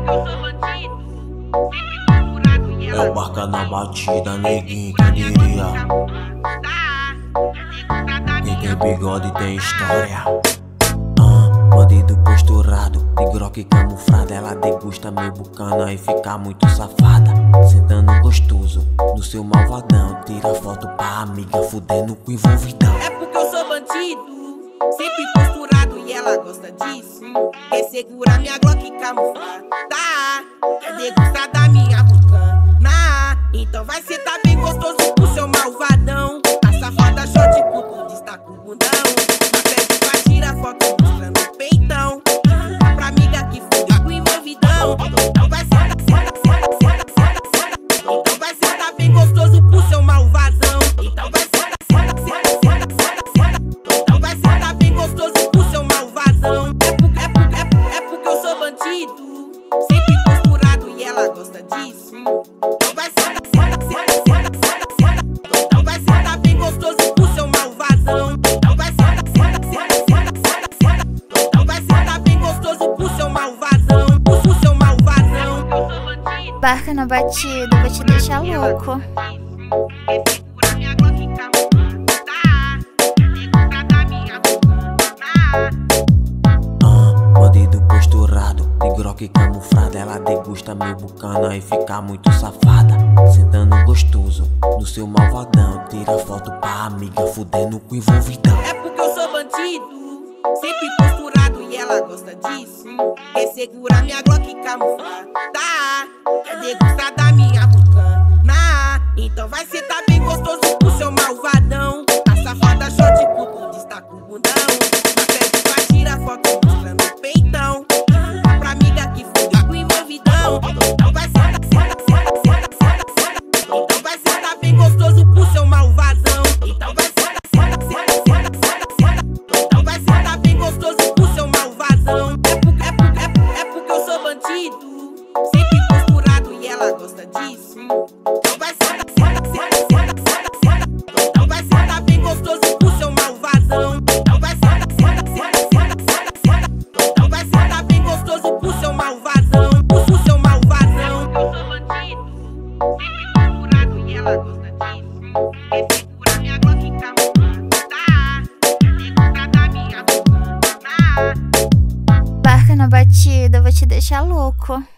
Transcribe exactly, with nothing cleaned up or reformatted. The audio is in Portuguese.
É o barca na batida, neguinho, quem diria? Quem tem bigode tem história. Ah, bandido posturado, de groque camuflado. Ela degusta meu bucana e fica muito safada. Sentando gostoso no seu malvadão. Tira foto pra amiga, fudendo com envolvidão. É porque eu sou bandido, sempre posturado e ela gosta disso. Quer segurar minha glock camuflada, quer degustar da minha bucana. Então vai sentar bem gostoso pro seu malvadão. A safada short puto destaca o bundão. Já pede pra tirar foto mostrando o peitão. Fica pra amiga que fudeu com envolvidão. Então vai sentar, senta, senta, senta, senta, senta. Então vai sentar bem gostoso pro seu malvadão. Então vai sentar, senta, senta, senta, senta, senta. Então vai sentar bem gostoso pro seu malvadão. É porque, é porque, é porque, é porque eu sou bandido, sempre posturado e ela gosta disso. Então vai sentar, senta, senta, senta, senta, senta. Então vai sentar bem gostoso pro seu malvadão. Então vai sentar, senta, senta, senta, senta, senta. Então vai sentar bem gostoso pro seu malvadão, pro seu malvadão. Barca na batida, vou te deixar louco. Bandido posturado, de groque camuflado. Ela degusta meu bucana e fica muito safada. Sentando gostoso no seu malvadão. Tira foto pra amiga, fudendo com envolvidão. É porque eu sou bandido, sempre posturado e ela gosta disso. Quer segurar minha glock camuflada, quer degustar da minha bucana. Então vai sentar bem gostoso pro seu malvadão. A safada short puto destaca o bundão. Já pede pra tirar foto mostrando o peitão. Fica pra amiga que fudeu com envolvidão. Então vai sentar, senta, senta, senta, senta, senta. Então vai sentar bem gostoso pro seu malvadão. Então vai sentar, senta, senta, senta, senta, senta. Então vai sentar bem gostoso pro seu malvadão. É porque, é porque, é porque, é porque eu sou bandido, sempre posturado e ela gosta disso. Então vai sentar, senta, senta, senta, senta, senta. Então vai sentar bem gostoso pro seu malvadão. Então vai sentar, senta, senta, senta, senta, senta. Então vai sentar bem gostoso pro seu malvadão, pro seu malvadão. Eu sou bandido, sempre posturado e ela gosta disso. Quer segurar minha glock camuflada, quer degustar da minha bucana. Barca na batida, vou te deixar louco.